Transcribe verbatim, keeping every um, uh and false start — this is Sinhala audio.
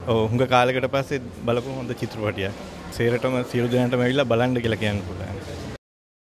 ඔව් හුඟ කාලයකට පස්සේ බලපු හොඳ චිත්‍රපටයක්. සේරටම සියලු දෙනාටම ඇවිල්ලා බලන්න කියලා කියන්න පුළුවන්.